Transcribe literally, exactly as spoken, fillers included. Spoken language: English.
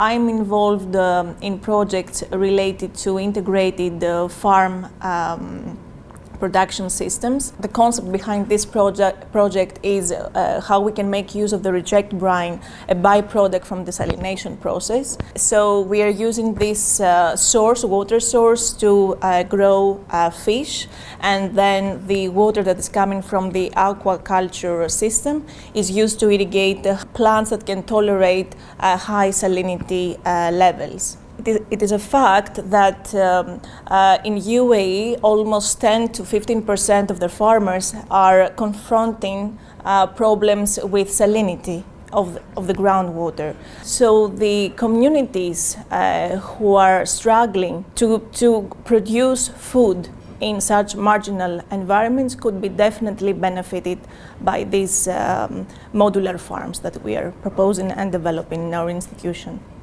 I'm involved um, in projects related to integrated uh, farm um, production systems. The concept behind this project, project is uh, how we can make use of the reject brine, a byproduct from desalination process. So we are using this uh, source, water source, to uh, grow uh, fish, and then the water that is coming from the aquaculture system is used to irrigate the plants that can tolerate uh, high salinity uh, levels. It is, it is a fact that um, uh, in U A E, almost ten to fifteen percent of the farmers are confronting uh, problems with salinity of the, of the groundwater. So the communities uh, who are struggling to, to produce food in such marginal environments could be definitely benefited by these um, modular farms that we are proposing and developing in our institution.